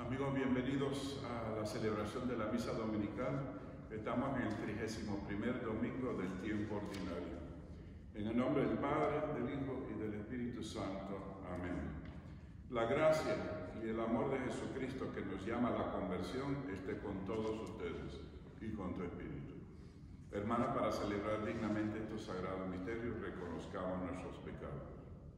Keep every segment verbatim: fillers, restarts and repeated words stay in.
Amigos, bienvenidos a la celebración de la misa dominical. Estamos en el trigésimo primer domingo del tiempo ordinario. En el nombre del Padre, del Hijo y del Espíritu Santo. Amén. La gracia y el amor de Jesucristo que nos llama a la conversión esté con todos ustedes y con tu espíritu. Hermanos, para celebrar dignamente estos sagrados misterios, reconozcamos nuestros pecados.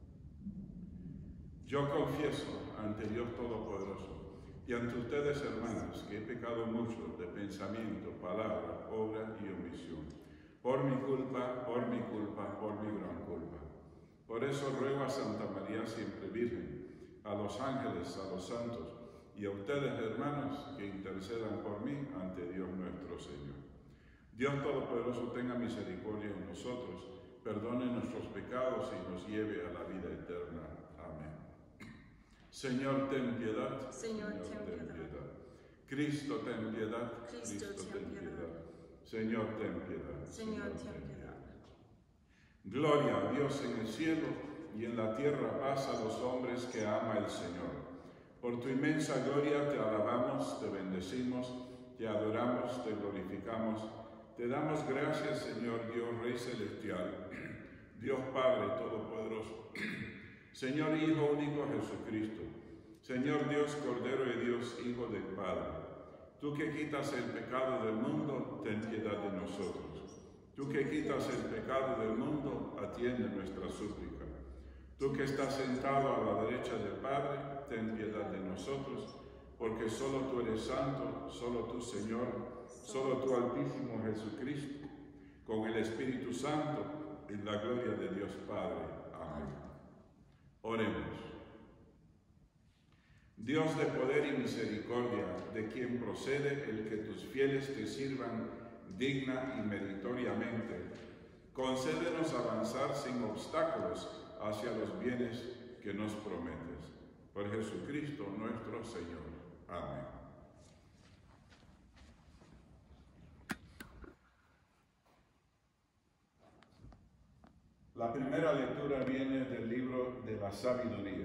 Yo confieso ante Dios Todopoderoso y ante ustedes, hermanos, que he pecado mucho de pensamiento, palabra, obra y omisión, por mi culpa, por mi culpa, por mi gran culpa. Por eso ruego a Santa María siempre Virgen, a los ángeles, a los santos y a ustedes, hermanos, que intercedan por mí ante Dios nuestro Señor. Dios Todopoderoso tenga misericordia en nosotros, perdone nuestros pecados y nos lleve a la vida eterna. Amén. Señor, ten piedad. Señor, ten piedad. Cristo, ten piedad. Cristo, ten piedad. Señor, ten piedad. Señor, ten piedad. Gloria a Dios en el cielo y en la tierra paz a los hombres que ama el Señor. Por tu inmensa gloria te alabamos, te bendecimos, te adoramos, te glorificamos. Te damos gracias, Señor Dios Rey Celestial, Dios Padre Todopoderoso, Señor Hijo único Jesucristo, Señor Dios Cordero de Dios, Hijo del Padre. Tú que quitas el pecado del mundo, ten piedad de nosotros. Tú que quitas el pecado del mundo, atiende nuestra súplica. Tú que estás sentado a la derecha del Padre, ten piedad de nosotros, porque solo tú eres santo, solo tú, Señor, solo tú, Altísimo Jesucristo, con el Espíritu Santo, en la gloria de Dios Padre. Amén. Oremos. Dios de poder y misericordia, de quien procede el que tus fieles te sirvan digna y meritoriamente, concédenos avanzar sin obstáculos hacia los bienes que nos prometes. Por Jesucristo nuestro Señor. Amén. La primera lectura viene del libro de la sabiduría.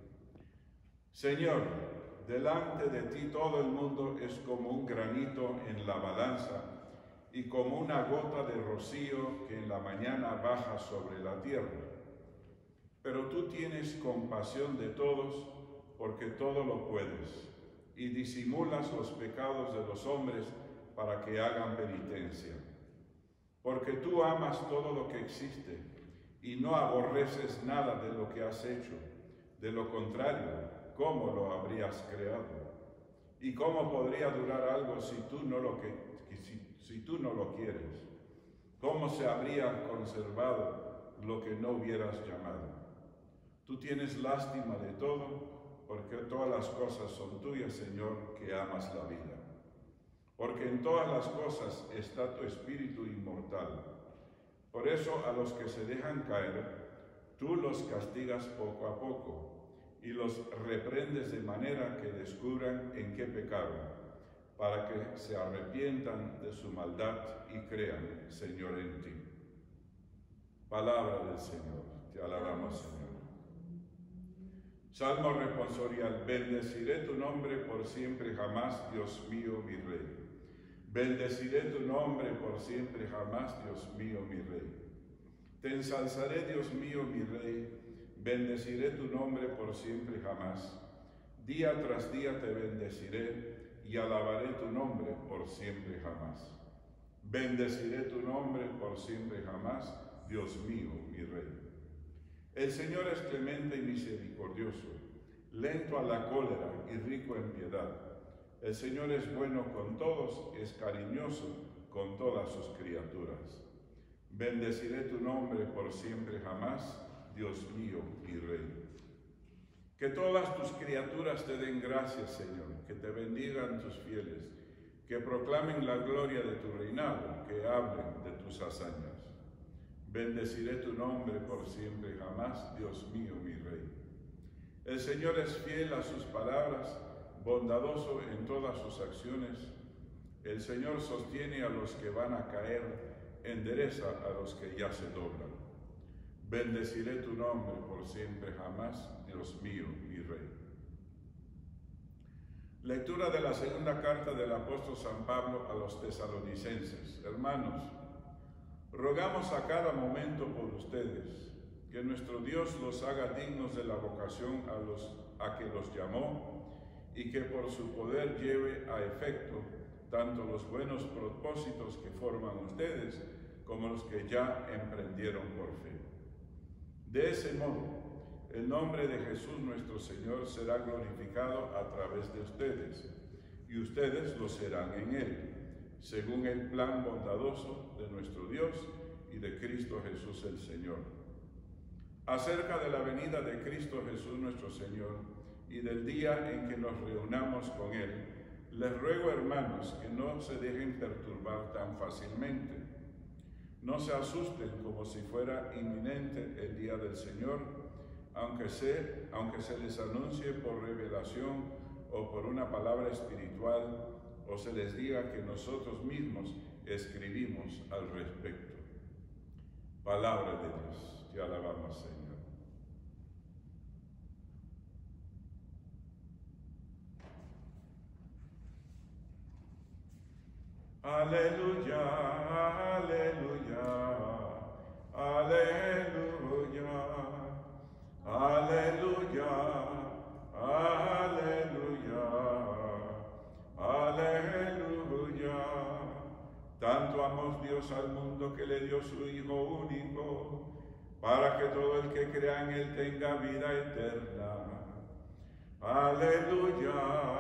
Señor, delante de ti todo el mundo es como un granito en la balanza y como una gota de rocío que en la mañana baja sobre la tierra. Pero tú tienes compasión de todos porque todo lo puedes y disimulas los pecados de los hombres para que hagan penitencia. Porque tú amas todo lo que existe y no aborreces nada de lo que has hecho. De lo contrario, ¿cómo lo habrías creado? ¿Y cómo podría durar algo si tú no lo, que, si, si tú no lo quieres? ¿Cómo se habría conservado lo que no hubieras llamado? Tú tienes lástima de todo, porque todas las cosas son tuyas, Señor, que amas la vida. Porque en todas las cosas está tu espíritu inmortal. Por eso a los que se dejan caer, tú los castigas poco a poco y los reprendes de manera que descubran en qué pecaron, para que se arrepientan de su maldad y crean, Señor, en ti. Palabra del Señor. Te alabamos, Señor. Salmo responsorial. Bendeciré tu nombre por siempre jamás, Dios mío, mi Rey. Bendeciré tu nombre por siempre jamás, Dios mío, mi Rey. Te ensalzaré, Dios mío, mi Rey. Bendeciré tu nombre por siempre jamás. Día tras día te bendeciré y alabaré tu nombre por siempre jamás. Bendeciré tu nombre por siempre jamás, Dios mío, mi Rey. El Señor es clemente y misericordioso, lento a la cólera y rico en piedad. El Señor es bueno con todos, es cariñoso con todas sus criaturas. Bendeciré tu nombre por siempre jamás, Dios mío y Rey. Que todas tus criaturas te den gracias, Señor, que te bendigan tus fieles, que proclamen la gloria de tu reinado, que hablen de tus hazañas. Bendeciré tu nombre por siempre jamás, Dios mío, mi Rey. El Señor es fiel a sus palabras, bondadoso en todas sus acciones. El Señor sostiene a los que van a caer, endereza a los que ya se doblan. Bendeciré tu nombre por siempre jamás, Dios mío, mi Rey. Lectura de la segunda carta del apóstol San Pablo a los tesalonicenses. Hermanos, rogamos a cada momento por ustedes, que nuestro Dios los haga dignos de la vocación a, los, a que los llamó y que por su poder lleve a efecto tanto los buenos propósitos que forman ustedes como los que ya emprendieron por fe. De ese modo, el nombre de Jesús nuestro Señor será glorificado a través de ustedes, y ustedes lo serán en Él, según el plan bondadoso de nuestro Dios y de Cristo Jesús el Señor. Acerca de la venida de Cristo Jesús nuestro Señor y del día en que nos reunamos con Él, les ruego, hermanos, que no se dejen perturbar tan fácilmente. No se asusten como si fuera inminente el día del Señor, aunque se, aunque se les anuncie por revelación o por una palabra espiritual, o se les diga que nosotros mismos escribimos al respecto. Palabra de Dios. Te alabamos, Señor. Aleluya, aleluya, aleluya, aleluya, aleluya, aleluya. Tanto amó Dios al mundo que le dio su Hijo único, para que todo el que crea en Él tenga vida eterna. Aleluya,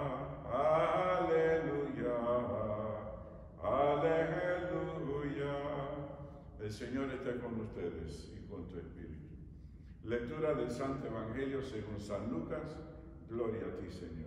aleluya, aleluya. El Señor esté con ustedes y con tu espíritu. Lectura del Santo Evangelio según San Lucas. Gloria a ti, Señor.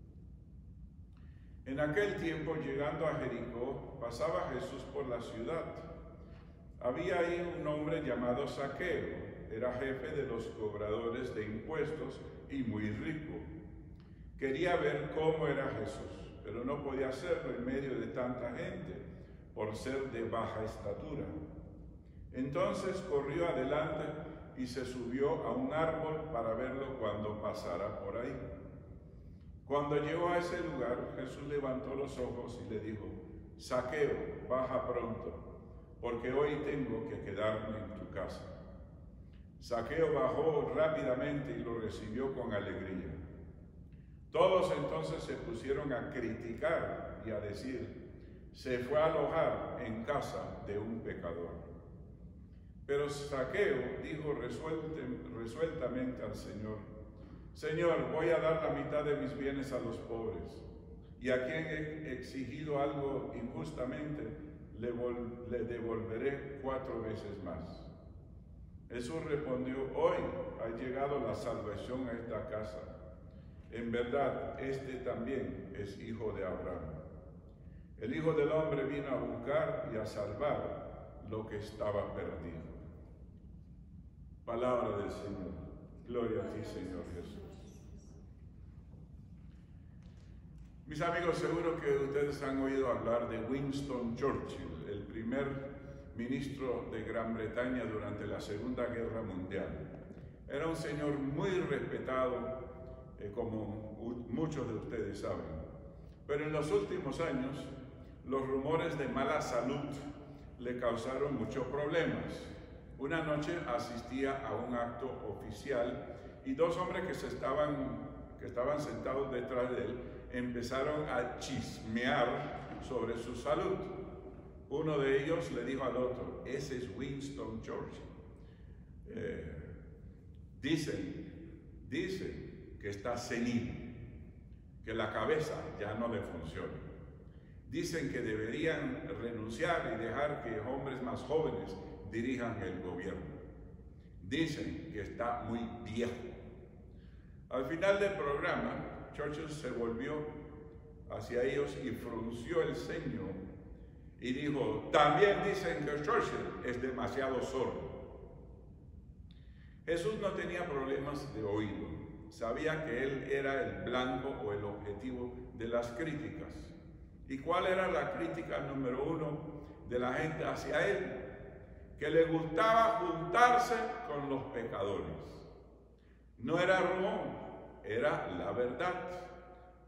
En aquel tiempo, llegando a Jericó, pasaba Jesús por la ciudad. Había ahí un hombre llamado Zaqueo, era jefe de los cobradores de impuestos y muy rico. Quería ver cómo era Jesús, pero no podía hacerlo en medio de tanta gente, por ser de baja estatura. Entonces corrió adelante y se subió a un árbol para verlo cuando pasara por ahí. Cuando llegó a ese lugar, Jesús levantó los ojos y le dijo: Zaqueo, baja pronto, porque hoy tengo que quedarme en tu casa. Zaqueo bajó rápidamente y lo recibió con alegría. Todos entonces se pusieron a criticar y a decir: se fue a alojar en casa de un pecador. Pero Zaqueo dijo resueltamente al Señor: Señor, voy a dar la mitad de mis bienes a los pobres, y a quien he exigido algo injustamente, le, le devolveré cuatro veces más. Jesús respondió: hoy ha llegado la salvación a esta casa. En verdad, este también es hijo de Abraham. El Hijo del Hombre vino a buscar y a salvar lo que estaba perdido. Palabra del Señor. Gloria a ti, Señor Jesús. Mis amigos, seguro que ustedes han oído hablar de Winston Churchill, el primer ministro de Gran Bretaña durante la Segunda Guerra Mundial. Era un señor muy respetado, eh, como muchos de ustedes saben. Pero en los últimos años, los rumores de mala salud le causaron muchos problemas. Una noche asistía a un acto oficial y dos hombres que, se estaban, que estaban sentados detrás de él empezaron a chismear sobre su salud. Uno de ellos le dijo al otro: ese es Winston Churchill. Eh, dicen, dicen que está senil, que la cabeza ya no le funciona. Dicen que deberían renunciar y dejar que hombres más jóvenes dirijan el gobierno. Dicen que está muy viejo. Al final del programa, Churchill se volvió hacia ellos y frunció el ceño y dijo: también dicen que Churchill es demasiado sordo. Jesús no tenía problemas de oído. Sabía que él era el blanco o el objetivo de las críticas. ¿Y cuál era la crítica número uno de la gente hacia él? Que le gustaba juntarse con los pecadores. No era rumor, era la verdad.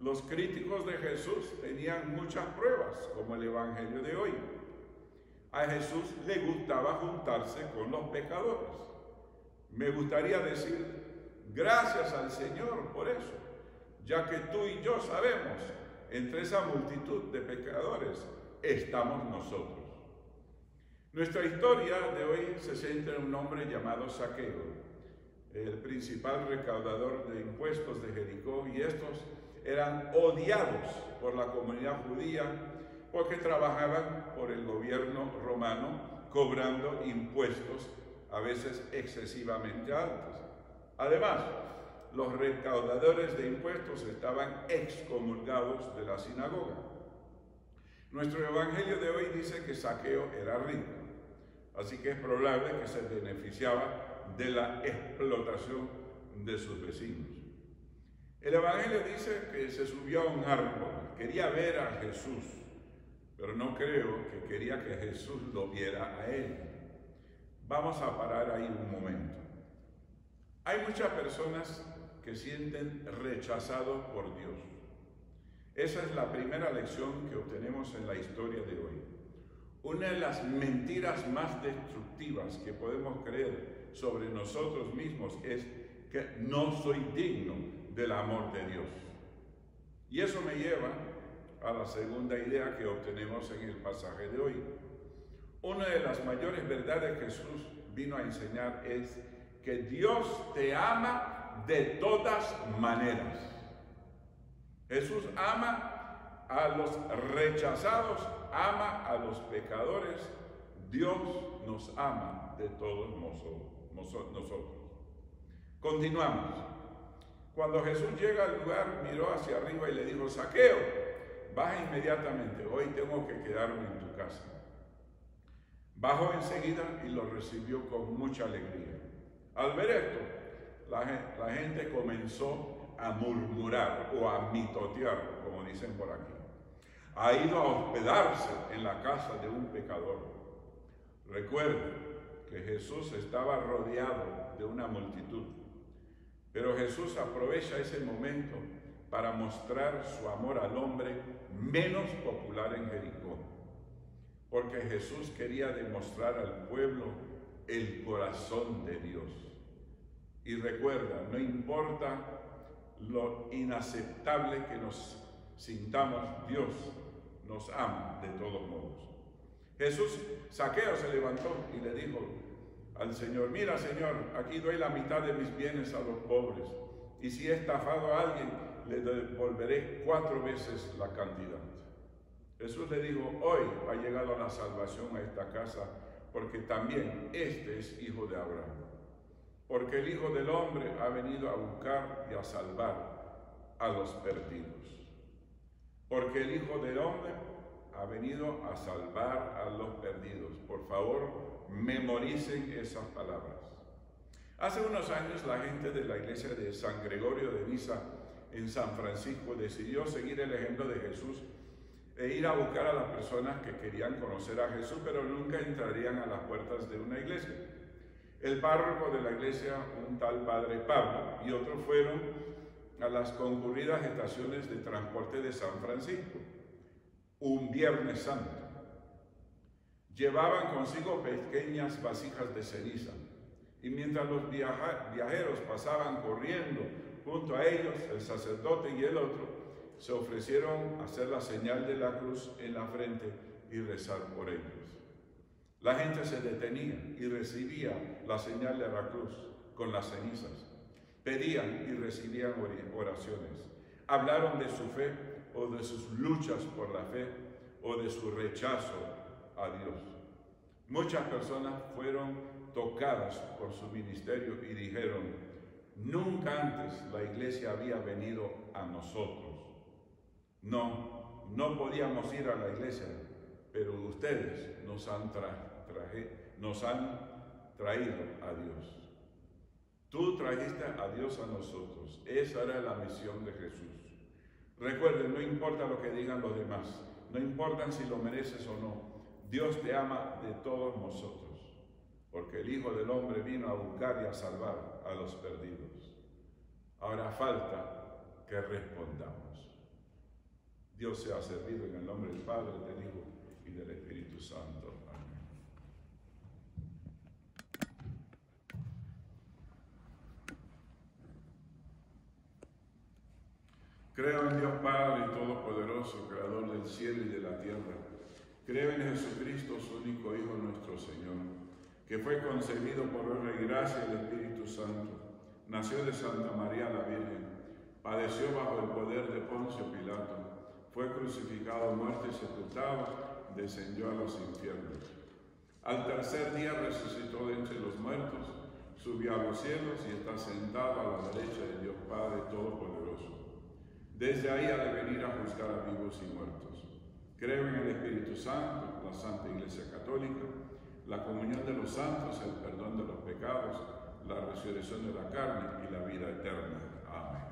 Los críticos de Jesús tenían muchas pruebas, como el Evangelio de hoy. A Jesús le gustaba juntarse con los pecadores. Me gustaría decir gracias al Señor por eso, ya que tú y yo sabemos, entre esa multitud de pecadores estamos nosotros. Nuestra historia de hoy se centra en un hombre llamado Zaqueo, el principal recaudador de impuestos de Jericó, y estos eran odiados por la comunidad judía porque trabajaban por el gobierno romano cobrando impuestos a veces excesivamente altos. Además, los recaudadores de impuestos estaban excomulgados de la sinagoga. Nuestro evangelio de hoy dice que Zaqueo era rico, así que es probable que se beneficiaba de la explotación de sus vecinos. El evangelio dice que se subió a un árbol, quería ver a Jesús, pero no creo que quería que Jesús lo viera a él. Vamos a parar ahí un momento. Hay muchas personas que sienten rechazados por Dios. Esa es la primera lección que obtenemos en la historia de hoy. Una de las mentiras más destructivas que podemos creer sobre nosotros mismos es que no soy digno del amor de Dios. Y eso me lleva a la segunda idea que obtenemos en el pasaje de hoy. Una de las mayores verdades que Jesús vino a enseñar es que Dios te ama de todas maneras. Jesús ama a los rechazados, ama a los pecadores. Dios nos ama de todos nosotros. Continuamos. Cuando Jesús llega al lugar, miró hacia arriba y le dijo: Zaqueo, baja inmediatamente, hoy tengo que quedarme en tu casa. Bajó enseguida y lo recibió con mucha alegría. Al ver esto, la, la gente comenzó a murmurar o a mitotear, como dicen por aquí. Ha ido a hospedarse en la casa de un pecador. Recuerden que Jesús estaba rodeado de una multitud, pero Jesús aprovecha ese momento para mostrar su amor al hombre menos popular en Jericó, porque Jesús quería demostrar al pueblo el corazón de Dios. Y recuerda, no importa lo inaceptable que nos sintamos, Dios nos ama de todos modos. Jesús, Zaqueo se levantó y le dijo al Señor: mira, Señor, aquí doy la mitad de mis bienes a los pobres, y si he estafado a alguien, le devolveré cuatro veces la cantidad. Jesús le dijo: hoy ha llegado la salvación a esta casa, porque también este es hijo de Abraham. Porque el Hijo del Hombre ha venido a buscar y a salvar a los perdidos. Porque el Hijo del Hombre ha venido a salvar a los perdidos. Por favor, memoricen esas palabras. Hace unos años la gente de la iglesia de San Gregorio de Nisa en San Francisco decidió seguir el ejemplo de Jesús e ir a buscar a las personas que querían conocer a Jesús, pero nunca entrarían a las puertas de una iglesia. El párroco de la iglesia, un tal padre Pablo, y otros fueron a las concurridas estaciones de transporte de San Francisco un Viernes Santo. Llevaban consigo pequeñas vasijas de ceniza, y mientras los viaja viajeros pasaban corriendo junto a ellos, el sacerdote y el otro se ofrecieron a hacer la señal de la cruz en la frente y rezar por ellos. La gente se detenía y recibía la señal de la cruz con las cenizas. Pedían y recibían oraciones. Hablaron de su fe o de sus luchas por la fe o de su rechazo a Dios. Muchas personas fueron tocadas por su ministerio y dijeron: nunca antes la iglesia había venido a nosotros. No, no podíamos ir a la iglesia, pero ustedes nos han, tra traje, nos han traído a Dios. Tú trajiste a Dios a nosotros. Esa era la misión de Jesús. Recuerden, no importa lo que digan los demás, no importa si lo mereces o no, Dios te ama de todos nosotros, porque el Hijo del Hombre vino a buscar y a salvar a los perdidos. Ahora falta que respondamos. Dios sea servido en el nombre del Padre, del Hijo y del Espíritu Santo. Amén. Creo en Dios Padre Todopoderoso, Creador del cielo y de la tierra. Creo en Jesucristo, su único Hijo, nuestro Señor, que fue concebido por obra y gracia del Espíritu Santo. Nació de Santa María la Virgen, padeció bajo el poder de Poncio Pilato, fue crucificado, muerto y sepultado, descendió a los infiernos. Al tercer día resucitó de entre los muertos, subió a los cielos y está sentado a la derecha de Dios Padre Todopoderoso. Desde ahí ha de venir a juzgar a vivos y muertos. Creo en el Espíritu Santo, la Santa Iglesia Católica, la comunión de los santos, el perdón de los pecados, la resurrección de la carne y la vida eterna. Amén.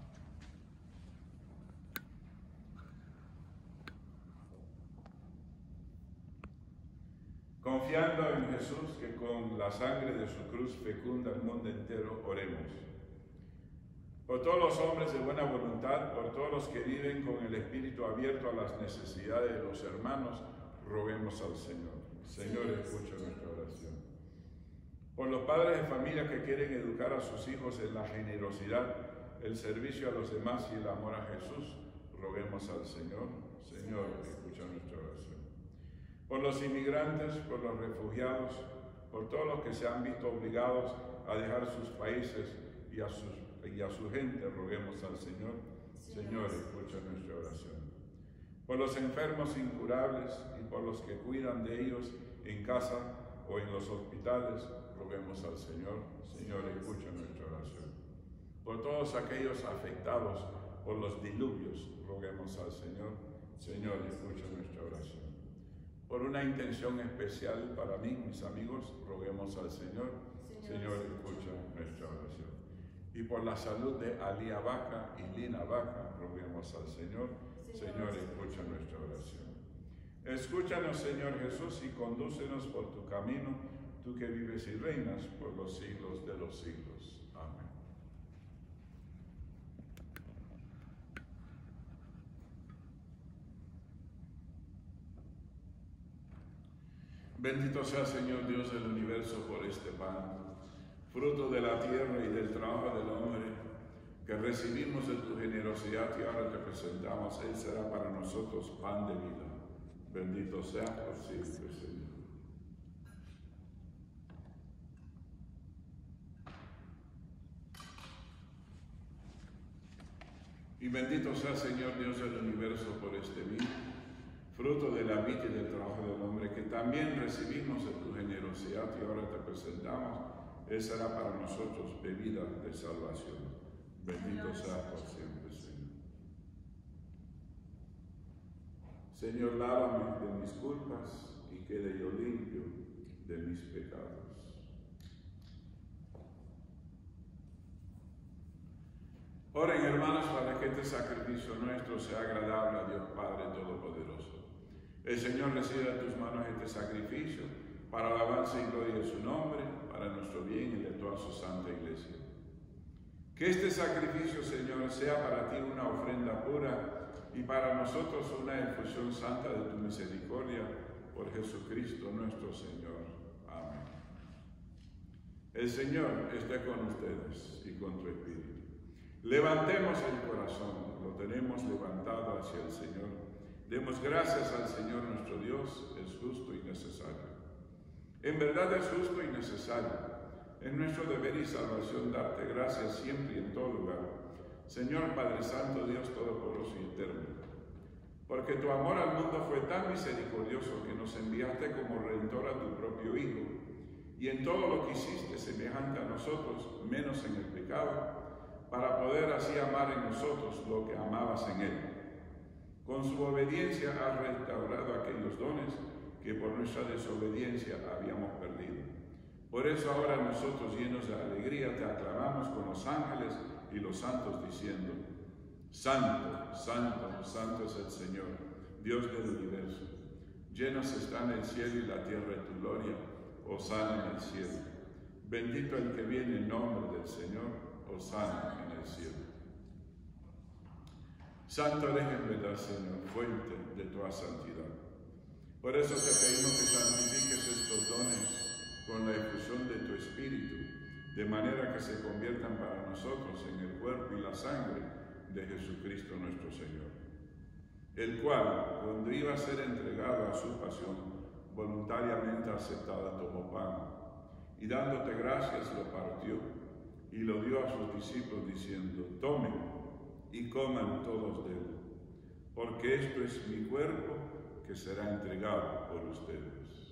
Confiando en Jesús, que con la sangre de su cruz fecunda el mundo entero, oremos. Por todos los hombres de buena voluntad, por todos los que viven con el espíritu abierto a las necesidades de los hermanos, roguemos al Señor. Señor, escucha nuestra oración. Por los padres de familia que quieren educar a sus hijos en la generosidad, el servicio a los demás y el amor a Jesús, roguemos al Señor. Señor, escucha nuestra oración. Por los inmigrantes, por los refugiados, por todos los que se han visto obligados a dejar sus países y a sus y a su gente, roguemos al Señor. Señor, escucha nuestra oración. Por los enfermos incurables y por los que cuidan de ellos en casa o en los hospitales, roguemos al Señor. Señor, escucha nuestra oración. Por todos aquellos afectados por los diluvios, roguemos al Señor. Señor, escucha nuestra oración. Por una intención especial para mí, mis amigos, roguemos al Señor. Señor, escucha nuestra oración. Y por la salud de Alía Vaca y Lina Vaca, roguemos al Señor. Señor, escucha nuestra oración. Escúchanos, Señor Jesús, y condúcenos por tu camino, tú que vives y reinas por los siglos de los siglos. Amén. Bendito sea, Señor Dios del universo, por este pan, fruto de la tierra y del trabajo del hombre, que recibimos de tu generosidad y ahora te presentamos. Él será para nosotros pan de vida. Bendito sea por siempre, Señor. Y bendito sea, Señor Dios del universo, por este vino, fruto de la vida y del trabajo del hombre, que también recibimos de tu generosidad y ahora te presentamos. Él será para nosotros bebida de salvación. Bendito sea por siempre, Señor. Señor, lávame de mis culpas y quede yo limpio de mis pecados. Oren, hermanos, para que este sacrificio nuestro sea agradable a Dios Padre Todopoderoso. El Señor reciba de tus manos este sacrificio para alabanza y gloria de su nombre, para nuestro bien y de toda su santa iglesia. Que este sacrificio, Señor, sea para ti una ofrenda pura y para nosotros una efusión santa de tu misericordia, por Jesucristo nuestro Señor. Amén. El Señor esté con ustedes y con tu espíritu. Levantemos el corazón, lo tenemos levantado hacia el Señor. Demos gracias al Señor nuestro Dios, es justo y necesario. En verdad es justo y necesario. Es nuestro deber y salvación darte gracias siempre y en todo lugar, Señor Padre Santo, Dios Todopoderoso y Eterno. Porque tu amor al mundo fue tan misericordioso que nos enviaste como Redentor a tu propio Hijo, y en todo lo que hiciste semejante a nosotros, menos en el pecado, para poder así amar en nosotros lo que amabas en Él. Con su obediencia has restaurado aquellos dones que por nuestra desobediencia habíamos perdido. Por eso ahora nosotros, llenos de alegría, te aclamamos con los ángeles y los santos, diciendo: Santo, Santo, Santo es el Señor, Dios del universo. Llenos están el cielo y la tierra de tu gloria. Hosana en el cielo. Bendito el que viene en nombre del Señor. Hosana en el cielo. Santo eres en verdad, Señor, fuente de toda santidad. Por eso te pedimos que santifiques estos dones con la efusión de tu Espíritu, de manera que se conviertan para nosotros en el cuerpo y la sangre de Jesucristo nuestro Señor, el cual, cuando iba a ser entregado a su pasión, voluntariamente aceptada, tomó pan, y dándote gracias lo partió, y lo dio a sus discípulos diciendo: tomen y coman todos de él, porque esto es mi cuerpo que será entregado por ustedes.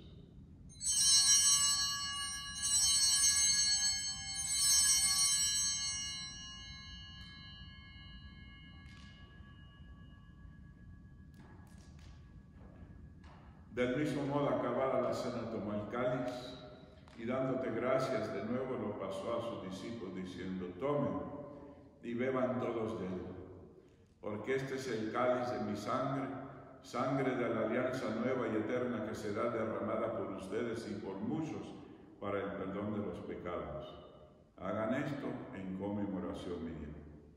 Del mismo modo, acabada la cena, tomó el cáliz y dándote gracias de nuevo lo pasó a sus discípulos diciendo: tomen y beban todos de él, porque este es el cáliz de mi sangre, sangre de la alianza nueva y eterna que será derramada por ustedes y por muchos para el perdón de los pecados. Hagan esto en conmemoración mía.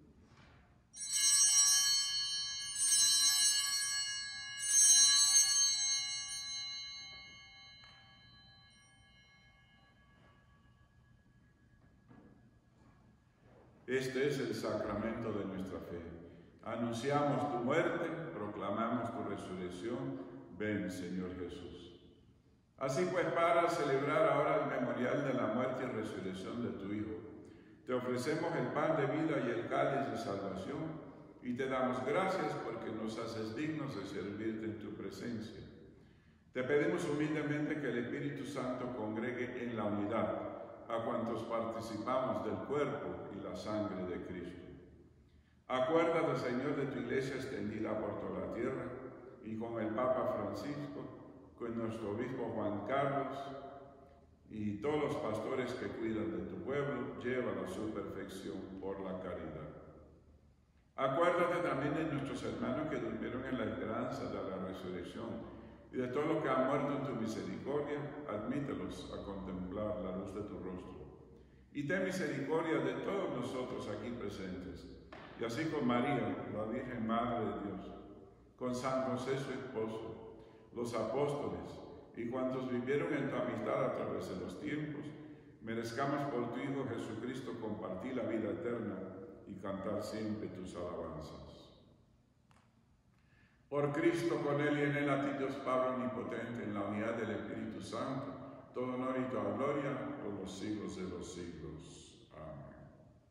Este es el sacramento de nuestra fe. Anunciamos tu muerte, proclamamos tu resurrección. Ven, Señor Jesús. Así pues, para celebrar ahora el memorial de la muerte y resurrección de tu Hijo, te ofrecemos el pan de vida y el cáliz de salvación, y te damos gracias porque nos haces dignos de servirte en tu presencia. Te pedimos humildemente que el Espíritu Santo congregue en la unidad a cuantos participamos del cuerpo y la sangre de Cristo. Acuérdate, Señor, de tu iglesia extendida por toda la tierra, y con el Papa Francisco, con nuestro obispo Juan Carlos, y todos los pastores que cuidan de tu pueblo, llévala a su perfección por la caridad. Acuérdate también de nuestros hermanos que durmieron en la esperanza de la resurrección, y de todos los que han muerto en tu misericordia, admítelos a contemplar la luz de tu rostro. Y ten misericordia de todos nosotros aquí presentes, y así con María, la Virgen Madre de Dios, con San José su esposo, los apóstoles, y cuantos vivieron en tu amistad a través de los tiempos, merezcamos por tu Hijo Jesucristo compartir la vida eterna y cantar siempre tus alabanzas. Por Cristo, con Él y en Él, a ti Dios Padre omnipotente, en la unidad del Espíritu Santo, todo honor y toda gloria por los siglos de los siglos. Amén.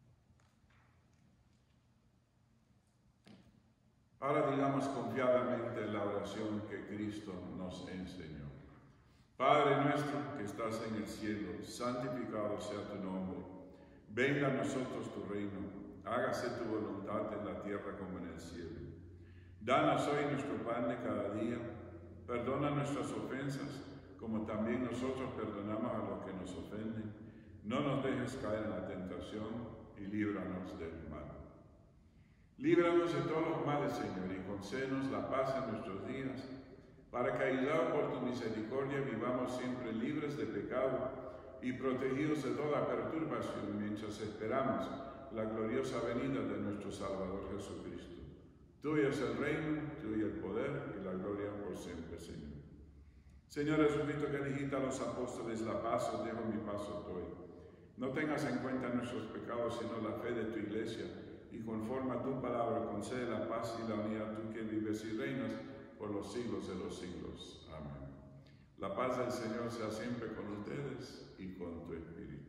Ahora digamos confiadamente la oración que Cristo nos enseñó. Padre nuestro que estás en el cielo, santificado sea tu nombre. Venga a nosotros tu reino, hágase tu voluntad en la tierra como en el cielo. Danos hoy nuestro pan de cada día, perdona nuestras ofensas, como también nosotros perdonamos a los que nos ofenden. No nos dejes caer en la tentación y líbranos del mal. Líbranos de todos los males, Señor, y concédenos la paz en nuestros días, para que, ayudados por tu misericordia, vivamos siempre libres de pecado y protegidos de toda perturbación, mientras esperamos la gloriosa venida de nuestro Salvador Jesucristo. Tuyo es el reino, tuyo el poder y la gloria por siempre, Señor. Señor Jesucristo, que dijiste a los apóstoles: la paz os dejo, mi paz os doy. No tengas en cuenta nuestros pecados, sino la fe de tu iglesia, y conforme a tu palabra concede la paz y la unidad, tú que vives y reinas por los siglos de los siglos. Amén. La paz del Señor sea siempre con ustedes y con tu espíritu.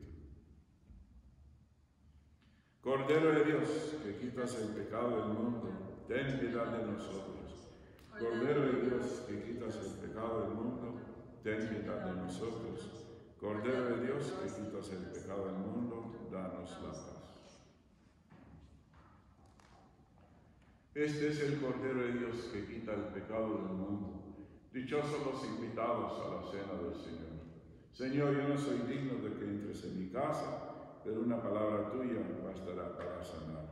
Cordero de Dios, que quitas el pecado del mundo, ten piedad de nosotros. Cordero de Dios, que quitas el pecado del mundo, ten piedad de nosotros. Cordero de Dios, que quitas el pecado del mundo, danos la paz. Este es el Cordero de Dios que quita el pecado del mundo. Dichosos los invitados a la cena del Señor. Señor, yo no soy digno de que entres en mi casa, pero una palabra tuya bastará para sanarme.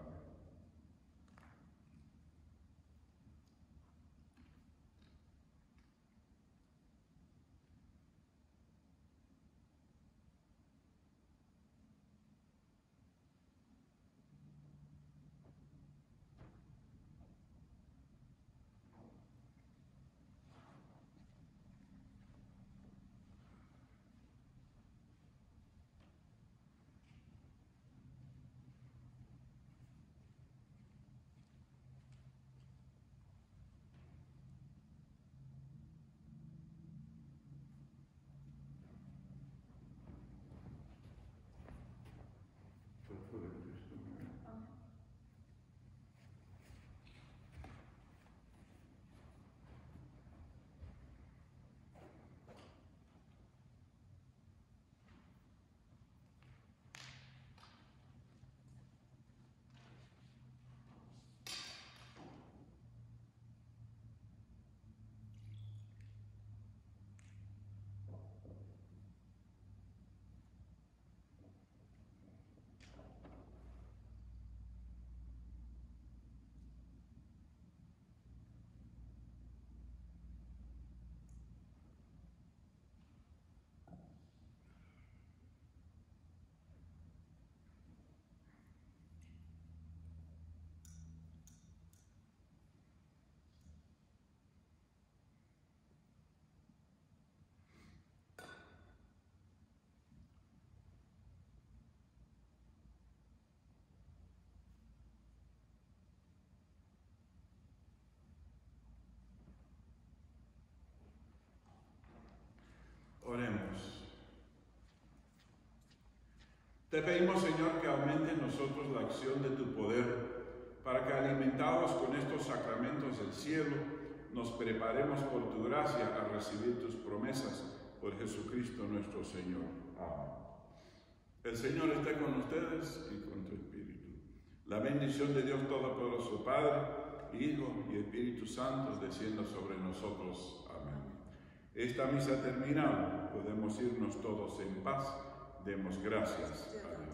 Te pedimos, Señor, que aumente en nosotros la acción de tu poder, para que alimentados con estos sacramentos del cielo, nos preparemos por tu gracia a recibir tus promesas por Jesucristo nuestro Señor. Amén. El Señor esté con ustedes y con tu espíritu. La bendición de Dios Todopoderoso, Padre, Hijo y Espíritu Santo, descienda sobre nosotros. Amén. Esta misa terminada, podemos irnos todos en paz. Demos gracias a Dios.